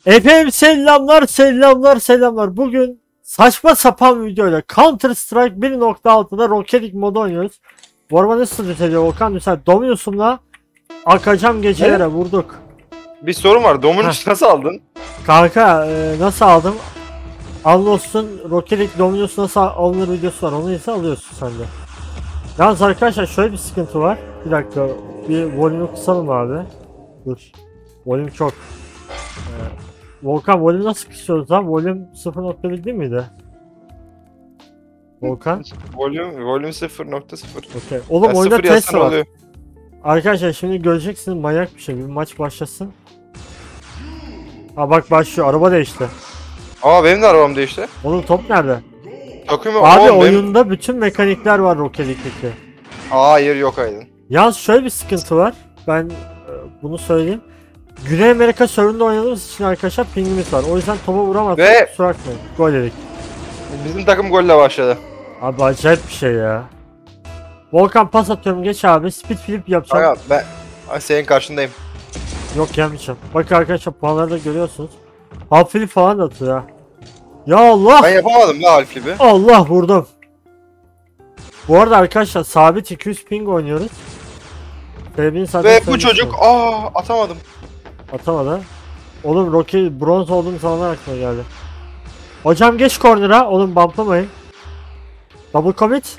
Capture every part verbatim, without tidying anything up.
Efendim selamlar selamlar selamlar. Bugün saçma sapan bir videoyla Counter Strike bir nokta altıda Rocket League modu oynuyoruz. Bu araba nasıl düzeliyor Volkan? Mesela Dominus'umla akacağım gecelere Ne? vurduk. Bir sorun var. Dominus nasıl aldın? Kanka e, nasıl aldım? Alnos'un Rocket League Dominus nasıl alınır videosu var. Onu ise alıyorsun sen de. Yalnız arkadaşlar şöyle bir sıkıntı var. Bir dakika bir volümü kısalım abi. Dur. Volüm çok. Ee, Volkan volüm nasıl kısıyoruz lan? Volüm sıfır nokta bir değil miydi? Volkan? Volüm, volüm sıfır nokta sıfır. Okey. Oğlum Ya oyunda sıfır test yazsan var. oluyor. Arkadaşlar şimdi göreceksiniz manyak bir şey. Bir maç başlasın. Ha bak başlıyor. Araba değişti. Aa benim de arabam değişti. Oğlum top nerede? Takımı Abi oğlum, benim- oyunda bütün mekanikler var Rocket League'deki. Hayır yok Aydın. Yalnız şöyle bir sıkıntı var. Ben e, bunu söyleyeyim. Güney Amerika serverında oynadığımız için arkadaşlar pingimiz var. O yüzden topa vuramazsak Ve- kusura bakmayın. Gol yedik. Bizim takım golle başladı. Abi acayip bir şey ya. Volkan pas atıyorum geç abi. Speed flip yapacağım. Kanka ben Ay, senin karşındayım. Yok gelmeyeceğim. Bak arkadaşlar puanları da görüyorsunuz. Half flip falan da atıyor ha. Ya Allah! Ben yapamadım la half gibi. Allah vurdum. Bu arada arkadaşlar sabit iki yüz ping oynuyoruz. Sebebini zaten Ve bu söylemiştim. çocuk aa atamadım. Atamadı. Oğlum Rocky bronz olduğum zamanlar aklıma geldi. Hocam geç corner'a. Oğlum bumplamayın. Double commit.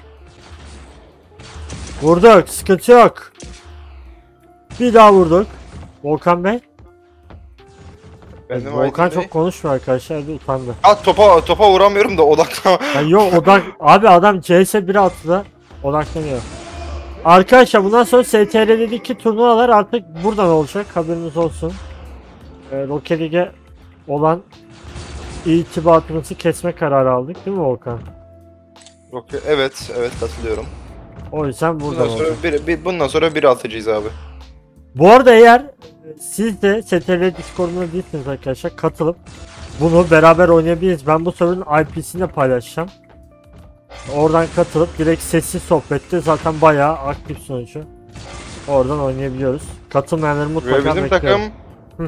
Vurduk. Sıkıntı yok. Bir daha vurduk. Volkan Bey. Benim Volkan Aydın çok Bey. konuşmuyor arkadaşlar. Bir utandı. At topa topa vuramıyorum da odaklan. Ya yok odak. Abi adam C S bir altıda odaklanıyor. Arkadaşlar bundan sonra S T R'deki turnuvalar artık buradan olacak. Haberiniz olsun. Ee, Rocket League'e olan irtibatımızı kesme kararı aldık değil mi Volkan? Okey, evet evet katılıyorum. O yüzden buradan Bundan sonra olacak. bir, bir bundan sonra bir altıcıyız abi. Bu arada eğer e, siz de S T R Discord'una değilsiniz arkadaşlar katılıp bunu beraber oynayabiliriz. Ben bu server'ın I P'sini de paylaşacağım. Oradan katılıp direkt sessiz sohbette zaten bayağı aktif sonucu. Oradan oynayabiliyoruz. Katılmayanları Ve mutlaka bizim bekliyorum. takım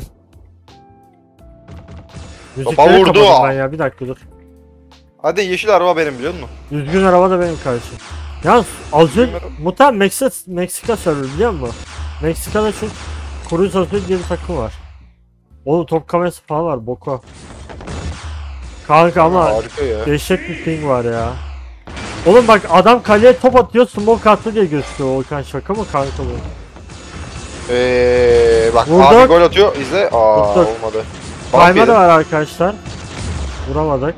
Müzikleri vurdu. kapadım ben ya bir dakika dur. hadi yeşil araba benim biliyor musun? Düzgün araba da benim kardeşim. Yalnız az önce Bilmiyorum. muhtemelen Meksika, Meksika server biliyor musun? Meksika'da çünkü Cruz Azul diye bir takım var. Oğlum top kamerası falan var Boko. Kanka ama Harika ya. dehşet bir ping var ya. Oğlum bak adam kaleye top atıyor smoke attı diye gözüküyor Volkan şaka mı kanka bu? Eee bak Vurduk. abi gol atıyor izle. Aa Vurduk. olmadı. Bump Kayma yedim. da var arkadaşlar. Vuramadık.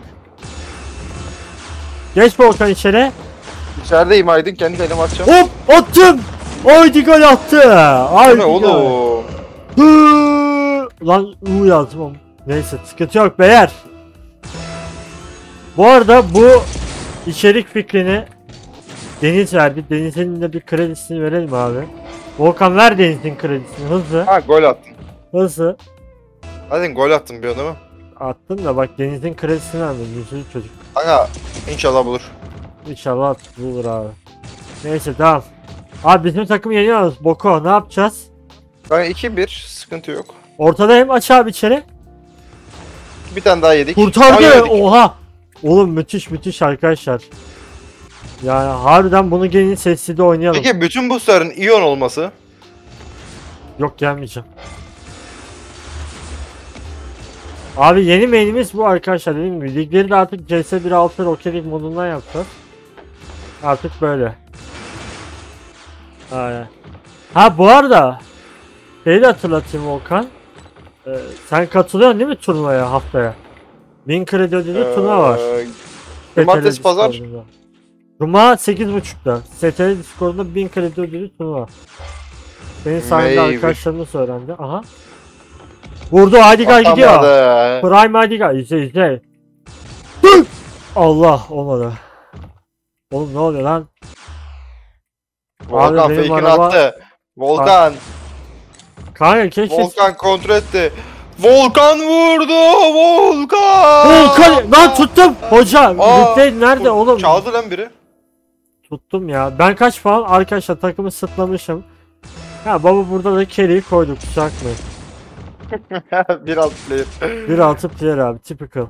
Geç Volkan içeri. İçerideyim Aydın kendi elime atacağım. Hop attım. Haydi gol attı. Bu Haydi ne gol. oğlum? Hı! Lan U yazdım ama. Neyse sıkıntı yok beyler. Bu arada bu içerik fikrini Deniz verdi. Deniz'in de bir kredisini verelim abi. Volkan ver Deniz'in kredisini hızlı. Ha gol attın. Hızlı. Aydın gol attın biliyorsun değil mi? Attın da bak Deniz'in kredisini vermedi. Yüzlü çocuk. Kanka inşallah bulur. İnşallah bulur abi. Neyse tamam. Abi bizim takım yeniyoruz. Boko ne yapacağız? Kanka iki bir sıkıntı yok. Ortadayım aç abi içeri. Bir tane daha yedik. Kurtardı. Daha yedik. Oha. Oğlum müthiş müthiş arkadaşlar. Yani harbiden bunu gelin sessiz de oynayalım. Peki bütün boostların iyon olması. Yok gelmeyeceğim. Abi yeni main'imiz bu arkadaşlar dediğim gibi. Ligleri de artık C S bir nokta altı Rocket League modundan yapacağız. Artık böyle. Aynen. Ha bu arada şeyi de hatırlatayım Volkan. Ee, sen katılıyorsun değil mi turnuvaya haftaya? bin kredi ödülü turnuva var. Ee, S T R Cumartesi, pazar. Discord'unda. Cuma sekiz buçukta. S T R Discord'unda bin kredi ödülü turnuva. Senin sayende Maybe. arkadaşlarımız öğrendi. Aha. Vurdu Adigal gidiyor. Atamadı. Prime Adigal izle izle. Dur! Allah olmadı. Oğlum ne oluyor lan? Volkan Abi benim fake'ini araba- attı. Volkan. Kanka keşke... Volkan kontrol etti. Volkan vurdu. Volkan. Volkan! Lan tuttum! Hoca! Aa, Replay nerede oğlum? Çaldı lan biri. Tuttum ya. Ben kaç falan arkadaşlar takımı sıtlamışım. Ha baba burada da carry'i koyduk kusura bakmayın. bir alt player. bir altı player abi, typical.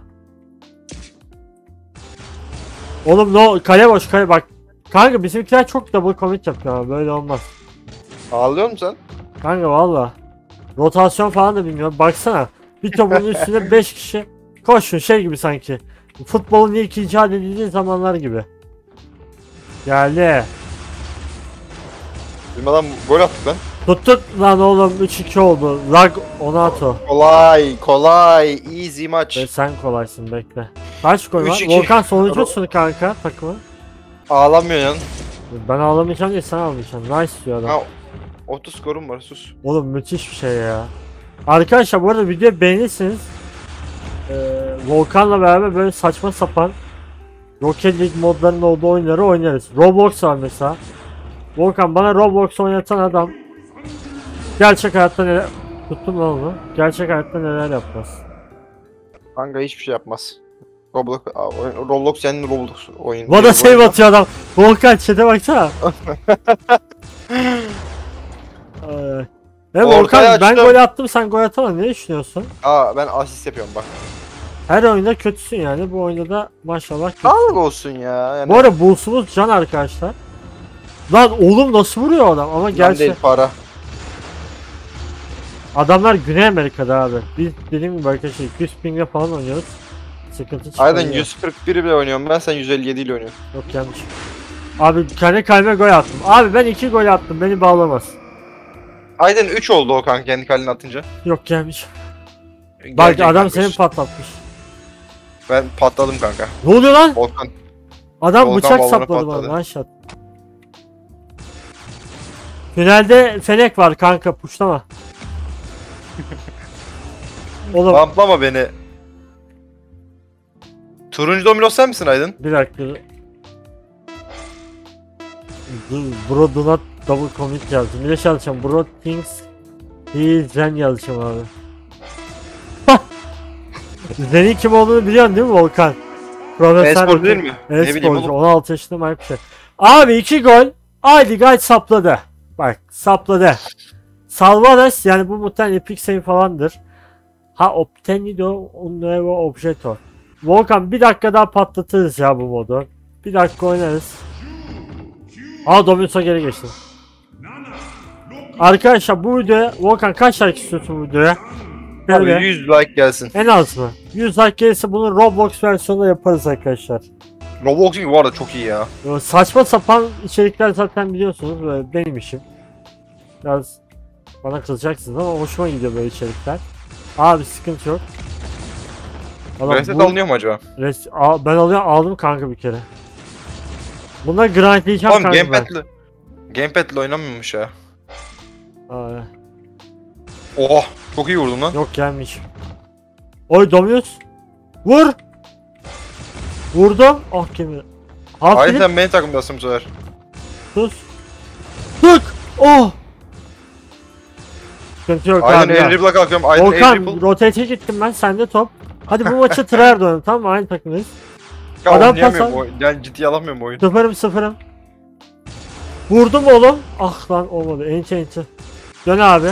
Oğlum no, kale boş kale bak. Kanka bizimkiler çok double commit yapıyor abi, böyle olmaz. Ağlıyor musun sen? Kanka valla. Rotasyon falan da bilmiyorum. Baksana. Bir topun üstünde beş kişi koşun, şey gibi sanki. Futbolun ilk icat edildiği zamanlar gibi. Geldi. Bizim adam gol attık lan. Tuttuk lan oğlum, üç iki oldu. Lag Onato. Kolay, kolay, easy maç. Ve sen kolaysın, bekle. Kaç gol var? üç iki. Volkan sonuncusun kanka takımı. Ağlamıyorsun. Ben ağlamayacağım diye sen ağlamayacaksın. Nice diyor adam. Ha, otuz skorum var, sus. Oğlum müthiş bir şey ya. Arkadaşlar bu arada videoyu beğenirseniz ee, Volkan'la beraber böyle saçma sapan Rocket League modlarının olduğu oyunları oynarız. Roblox var mesela. Volkan bana Roblox oynatan adam gerçek hayatta neler... Tuttum lan onu. Gerçek hayatta neler yapmaz. Kanka hiçbir şey yapmaz. Roblox, Aa, oyun- Roblox yani Roblox oyun. Bana save atıyor adam. Volkan chat'e baksana. Ay. E Ortaya Volkan ben açtım. gol attım, sen gol atamadın, ne düşünüyorsun? Aa, ben asist yapıyorum bak. Her oyunda kötüsün yani, bu oyunda da maşallah kötü. Sağlık olsun ya. Yani Bu arada Bulls'umuz can arkadaşlar. Lan oğlum nasıl vuruyor adam, ama Lan gerçi değil, para. adamlar Güney Amerika'da abi. Biz dediğim gibi arkadaşlar yüz pingle falan oynuyoruz. Sıkıntı çıkıyor. Aydın yüz kırk bir ile oynuyorum ben, sen yüz elli yedi ile oynuyorsun. Yok yanlış. Abi kendi kaleme gol attım. Abi ben iki gol attım, beni bağlamaz. Aydın üç oldu o kanka kendi kalene atınca. Yok gelmiş. Gelecek Bak adam kanka seni üç. patlatmış. Ben patladım kanka. Ne oluyor lan? Volkan. Adam Volkan bıçak balonu sapladı patladı. bana, aşağı. Tünelde fenek var kanka, puşlama. Oğlum Pamplama beni. Turuncu Dominos sen misin Aydın? bir dakika. Bro do not double commit yazdım. Bir de şey yazacağım. Bro thinks he is Zen yazacağım abi. Zen'in kim olduğunu biliyorsun değil mi Volkan? Profesör E-spor değil mi? Ne bileyim E-sporcu, oğlum. on altı yaşında Mike bir şey. Abi iki gol. Haydi Guy sapladı. Bak sapladı. Salvares, yani bu muhtemelen Epic Save falandır. Ha obtenido un nuevo objeto. Volkan bir dakika daha patlatırız ya bu modu. Bir dakika oynarız. Aa Dominos'a geri geçtim. Arkadaşlar bu videoya Volkan kaç like istiyorsun bu videoya? Abi Böyle. yüz like gelsin. En az mı? yüz like gelirse bunu Roblox versiyonunda yaparız arkadaşlar. Roblox'un bu arada çok iyi ya. Böyle saçma sapan içerikler zaten biliyorsunuz, böyle benim işim. Biraz bana kızacaksınız ama hoşuma gidiyor böyle içerikler. Abi sıkıntı yok. Adam Reset bu- alınıyor mu acaba? Res Aa, ben alıyorum, aldım kanka bir kere. Bunlar grindleyeceğim Oğlum kanka ben. gamepad'le gamepad'le oynamıyormuş ya. Aa, Oha, çok iyi vurdun lan. yok gelmiş. Oy Dominos. Vur. Vurdum. Ah kemiği. Aydın Hafif sen beni takımdasın bu sefer. sus. Tık. Oh. Sıkıntı yok Aydın abi ya. air dribble'a kalkıyorum. Aydın air Volkan dribble. rotate'e gittim ben, sende top. Hadi bu maçı tryhard oynayalım, tamam mı? Aynı takımdayız. Ya adam oynayamıyorum pas al- oyun. Yani ciddiye alamıyorum oyun. Sıfırım sıfırım. Vurdum oğlum. Ah lan olmadı. Enti enti. Dön abi.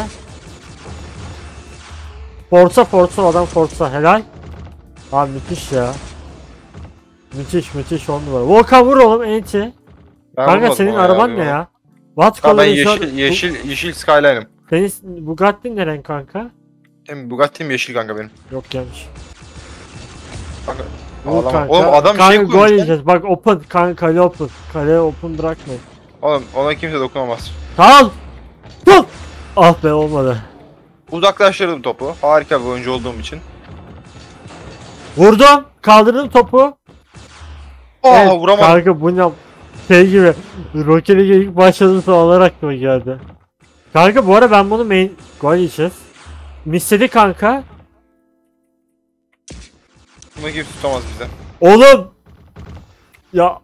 Forza Forza, adam Forza, helal. Abi müthiş ya. Müthiş müthiş, on numara. Volkan vur oğlum, enti. Ben Kanka vurmadım senin ama araban ya, ne bir ya? What Ha, ben color is your- yeşil, yeşil, yeşil Skyline'ım. Senin Bugatti ne renk kanka? Hem Bugatti'm yeşil kanka benim. Yok gelmiş. Kanka. Vur Ağlama. kanka. Oğlum adam bir Kanka şey gol koymuş lan. yiyeceğiz. Bak open kanka, kale open. Kale open bırakmayın. Oğlum ona kimse dokunamaz. Tamam. Dur. Ah be olmadı. Uzaklaştırdım topu. Harika bir oyuncu olduğum için. Vurdum. Kaldırdım topu. Aa Evet, vuramadım. Kanka bu ne? Şey gibi. Rocket League ilk başladığı sıralar aklıma geldi. Kanka bu ara ben bunu main... Gol yiyeceğiz. Misledi kanka. Bunu kimse tutamaz bizden. Oğlum. Ya.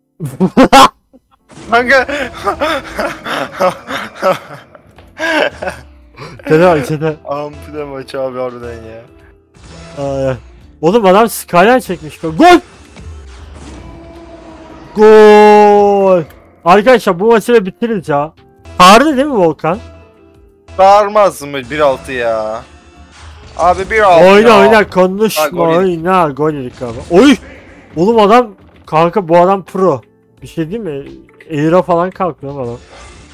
Kanka. Çete çete. Ampute maçı abi harbiden ya. Ay. Oğlum adam Skyline çekmiş. Gol. Gol. Arkadaşlar bu maçı da bitiririz ya. Harbi değil mi Volkan? Bağırmaz mı bir altı ya? Abi bir al. Oyna ya. oyna Ha, konuşma gol yedik. oyna gol yedik abi. Oy! Oğlum adam kanka bu adam pro. Bir şey değil mi? Air'a falan kalkıyor bu adam.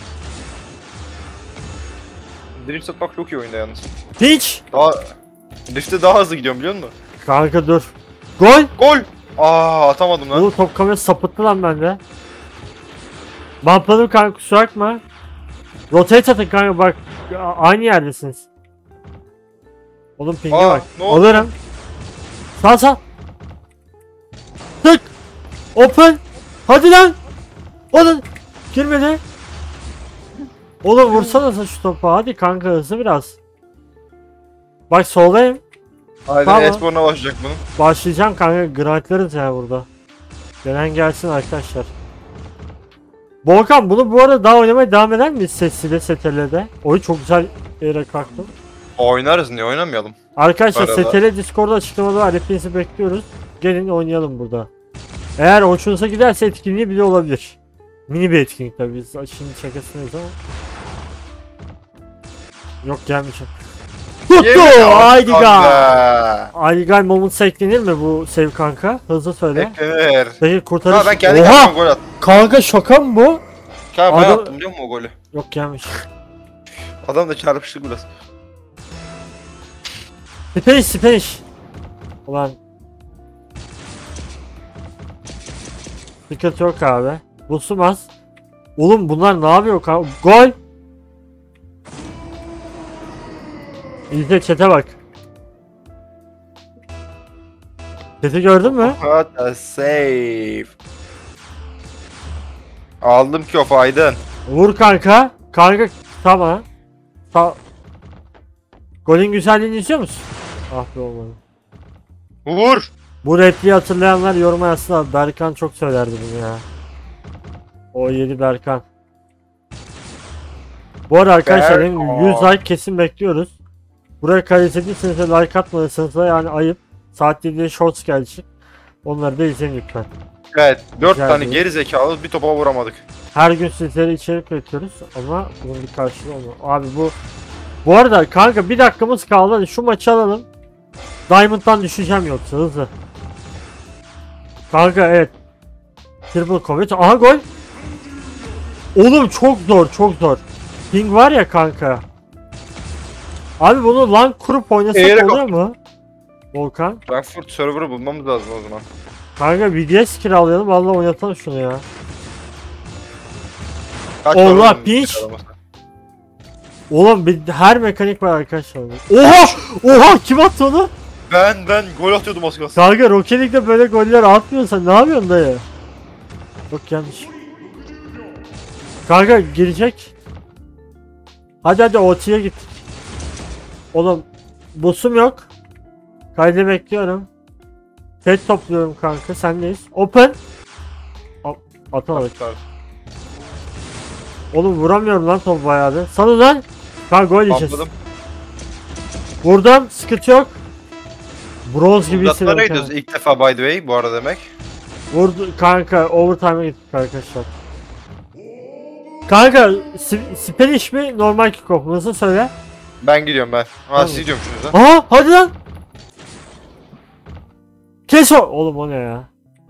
Drift satmak çok iyi oyunda yalnız. Hiç! Daha Drift'te daha hızlı gidiyorum biliyor musun? Kanka dur. Gol! Gol! Aa atamadım lan. Oğlum top kamerası sapıttı lan bende. Bumpladım kanka kusura bakma. Rotate atın kanka bak. a- Aynı yerdesiniz. Oğlum ping'e Aa, bak. ne oldu? Alırım. Sağ sağ. Tık. Open. Hadi lan. Oğlum. Girmedi. Oğlum vursana sen şu topu. Hadi kanka hızlı biraz. Bak soldayım. Haydi Tamam. Espor'una başlayacak bunun. Başlayacağım kanka. Grantlarız ya burada. Gelen gelsin arkadaşlar. Volkan bunu bu arada daha oynamaya devam eder miyiz sessiyle setelede? Oyun çok güzel yere kalktım. Oynarız niye oynamayalım? Arkadaşlar Arada. setele Discord'da açıklamada var. Hepinizi bekliyoruz. Gelin oynayalım burada. Eğer hoşunuza giderse etkinliği bile olabilir. Mini bir etkinlik tabii biz şimdi şakasınız ama. Yok gelmişim. Tuttu! Haydi ga! Haydi ga moment eklenir mi bu sev kanka? Hızlı söyle. Eklenir. Peki kurtarış. Ha ben kendi Oha! kendime gol attım. Kanka şaka mı bu? Kanka ben Adam- attım biliyor musun o golü? Yok gelmiş. Adam da çarpıştık biraz. Spanish Spanish. Ulan. Sıkıntı yok abi. Busumaz. Oğlum bunlar ne yapıyor kanka? Gol. İzle chat'e bak. Chat'i gördün mü? What a save. Aldım ki of Aydın. Vur kanka. Kanka tamam. Ta Golün güzelliğini izliyor musun? Ah be olmadı. Vur. Bu repliği hatırlayanlar yoruma yazsınlar. Berkan çok söylerdi bunu ya. O yedi Berkan. Bu arada arkadaşlar benim Berkan. yüz like kesin bekliyoruz. Buraya kaliteliyseniz de like atmadıysanız da yani ayıp. Saat yediye shorts gelecek. Onları da izleyin lütfen. Evet. Dört Güzel tane değil. geri zekalı bir topa vuramadık. Her gün sizlere içerik üretiyoruz ama bunun bir karşılığı olmuyor. Abi bu bu arada kanka bir dakikamız kaldı. Hadi şu maçı alalım. Diamond'dan düşeceğim yoksa hızlı. Kanka evet. Triple commit. Aha gol. Oğlum çok zor çok zor. Ping var ya kanka. Abi bunu lan kurup oynasak Eğerek oluyor mu? Volkan. Frankfurt server'ı bulmamız lazım o zaman. Kanka B D S kiralayalım vallahi oynatalım şunu ya. Kaç Allah, var oğlum piç. kiralaması? Oğlum bir, her mekanik var arkadaşlar. Oha! Oha kim attı onu? Ben ben gol atıyordum az kalsın. Kanka Rocket League'de böyle goller atmıyorsan ne yapıyorsun dayı? Yok gelmiş. Kanka girecek. Hadi hadi O T'ye git. Oğlum boss'um yok. Kaydı bekliyorum. Set topluyorum kanka sendeyiz. Open. A- Atamadık. Oğlum vuramıyorum lan top bayağıdır. Sana lan. Kanka gol yiyeceğiz. Anladım. Buradan sıkıntı yok. Bronz gibi Uzatmalara hissediyorum gidiyoruz kendimi. ilk defa by the way bu arada demek. Vurdu kanka overtime'a gittik arkadaşlar. Kanka sp- Spanish mi normal kickoff mu? Nasıl söyle? Ben gidiyorum ben. Ha Tamam. siz gidiyormuşsunuz ha. Aha hadi lan. Kes o. Oğlum o ne ya?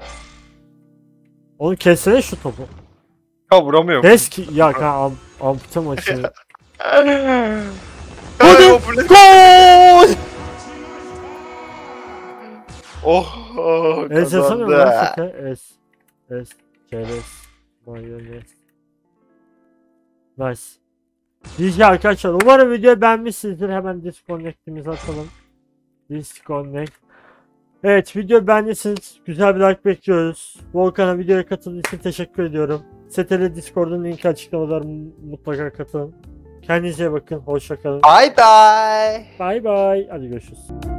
Oğlum kessene şu topu. Ya vuramıyorum. Kes ki ya kanka am ampute maçı. Hadi. Hadi. Gol! Oh, oh Es yasamıyorum lan kazandı. şaka. Es. Es. Keres. Mayonez. Nice. D J arkadaşlar umarım videoyu beğenmişsinizdir. Hemen disconnect'imizi atalım. Disconnect. Evet video beğendiyseniz güzel bir like bekliyoruz. Volkan'a videoya katıldığınız için teşekkür ediyorum. S T L Discord'un linki açıklamalar mutlaka katılın. Kendinize iyi bakın. Hoşça kalın. Bye bye. Bye bye. Hadi görüşürüz.